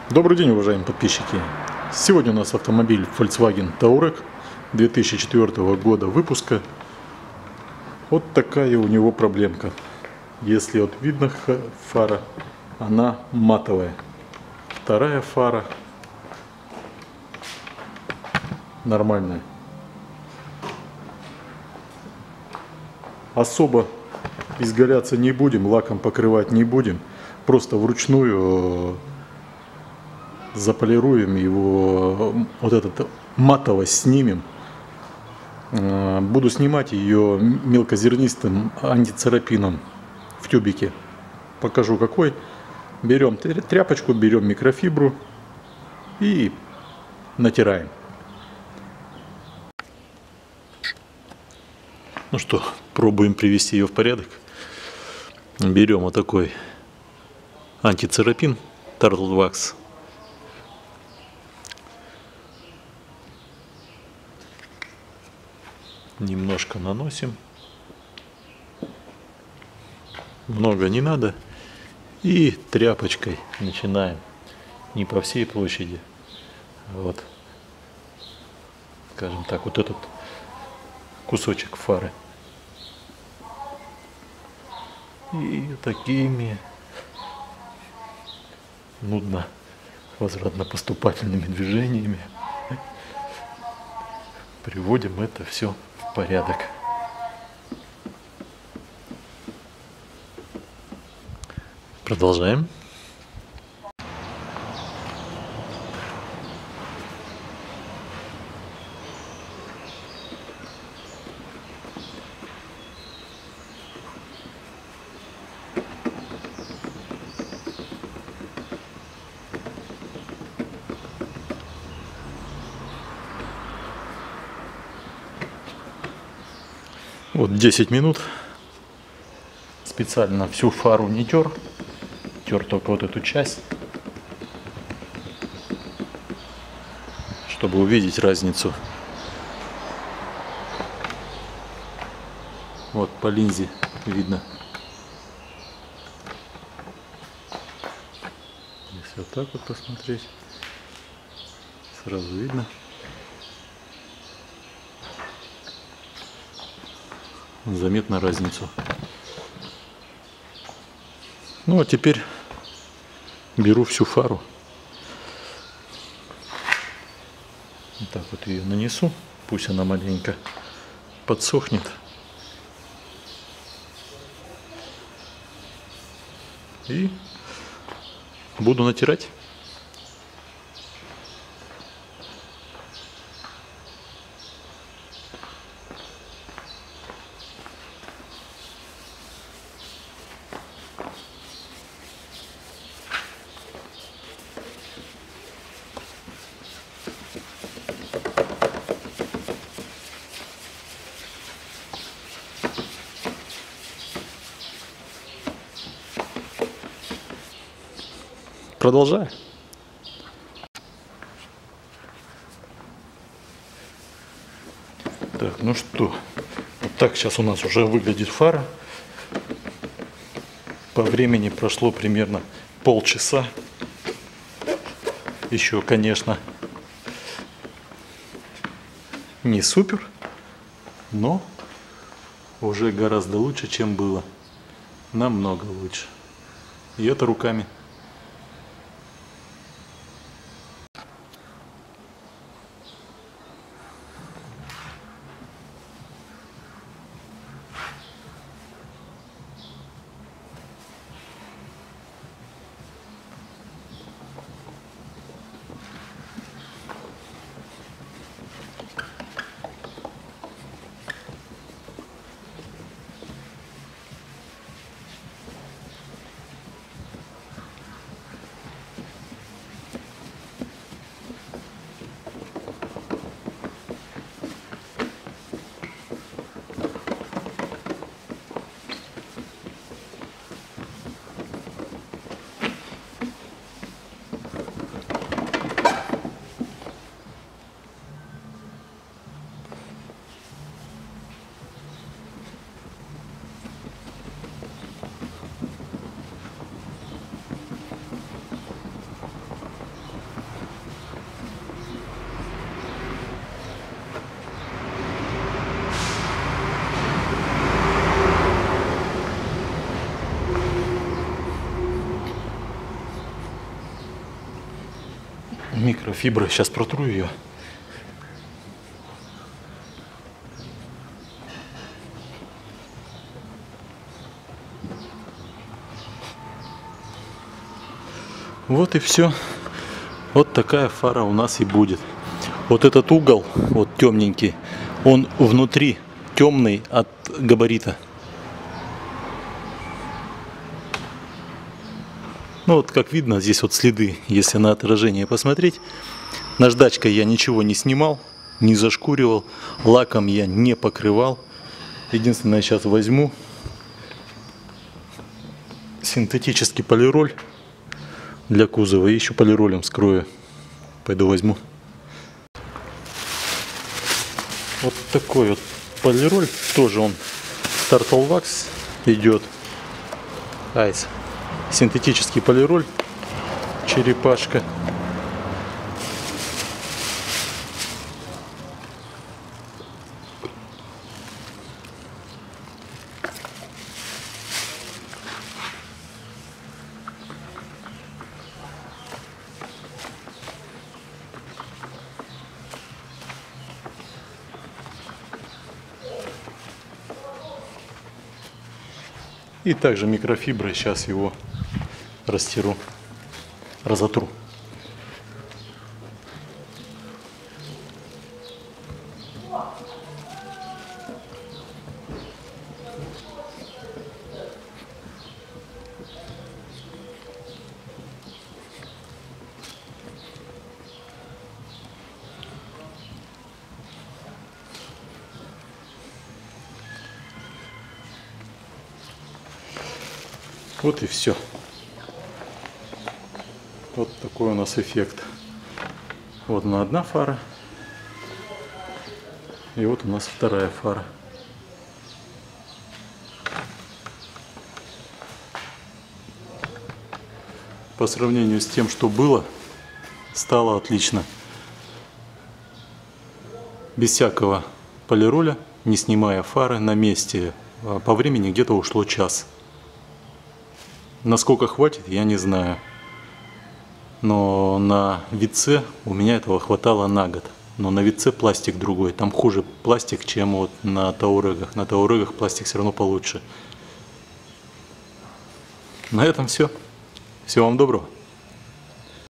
Добрый день, уважаемые подписчики! Сегодня у нас автомобиль Volkswagen Touareg 2004 года выпуска. Вот такая у него проблемка. Если вот видно фара, она матовая. Вторая фара нормальная. Особо изгаляться не будем, лаком покрывать не будем. Просто вручную заполируем его, вот этот матовость снимем. Буду снимать ее мелкозернистым антицарапином в тюбике. Покажу какой. Берем тряпочку, берем микрофибру и натираем. Ну что, пробуем привести ее в порядок. Берем вот такой антицарапин Turtle Wax. Немножко наносим. Много не надо. И тряпочкой начинаем. Не по всей площади. Вот. Скажем так, вот этот кусочек фары. И такими нудно возвратно-поступательными движениями приводим это все в порядок. Продолжаем. Вот 10 минут. Специально всю фару не тер. Тер только вот эту часть, чтобы увидеть разницу. Вот по линзе видно. Если вот так вот посмотреть, сразу видно. Заметна разницу. Ну а теперь беру всю фару. Вот так вот ее нанесу. Пусть она маленько подсохнет. И буду натирать. Продолжаю. Так, ну что, вот так сейчас у нас уже выглядит фара. По времени прошло примерно полчаса. Еще, конечно, не супер, но уже гораздо лучше, чем было. Намного лучше. И это руками. Микрофибра, сейчас протру ее. Вот и все. Вот такая фара у нас и будет. Вот этот угол, вот темненький, он внутри темный от габарита. Ну вот как видно, здесь вот следы, если на отражение посмотреть. Наждачкой я ничего не снимал, не зашкуривал, лаком я не покрывал. Единственное, сейчас возьму синтетический полироль для кузова и еще полиролем скрою. Пойду возьму. Вот такой вот полироль, тоже он Turtle Wax идет. Айс. Синтетический полироль, черепашка. И также микрофиброй сейчас его растиру, разотру. Вот и все. Вот такой у нас эффект. Вот она одна фара. И вот у нас вторая фара. По сравнению с тем, что было, стало отлично. Без всякого полироля, не снимая фары, на месте. По времени где-то ушло час. Насколько хватит, я не знаю. Но на Витце у меня этого хватало на год. Но на Витце пластик другой. Там хуже пластик, чем вот на Таурегах. На Таурегах пластик все равно получше. На этом все. Всего вам доброго.